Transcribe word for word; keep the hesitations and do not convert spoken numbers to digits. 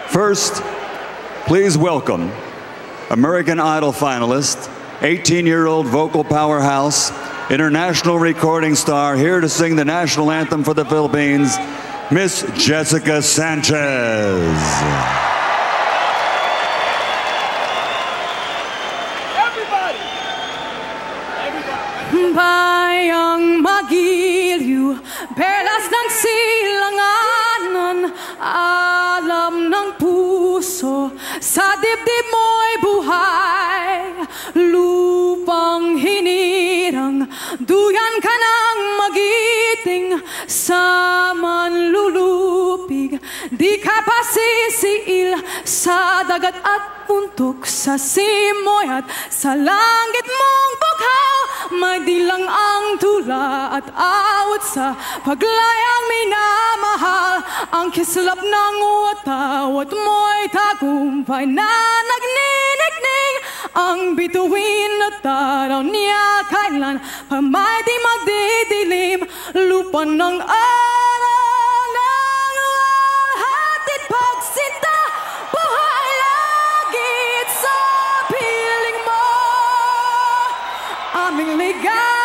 First, please welcome American Idol finalist, eighteen-year-old vocal powerhouse, international recording star, here to sing the national anthem for the Philippines, Miss Jessica Sanchez. Everybody! Everybody! Bayang magiliw, perlas ng silanganan, alam ng puso, sa dibdib mo'y buhay. Lupang hinirang, duyan ka ng magiting, sa manlulupig, di ka pasisiil, sa dagat at puntok, sa simoy at sa langit mong bughaw. May dilang ang tula at awit sa paglayang minamahal. Ang kislap ng watawat mo'y tagumpay na nagninigning. Ang bituin na taraw niya kailan pa may di magdidilim. Lupa ng araw ng hatid pagsinta, buhay langit sa piling mo. Aming ligaw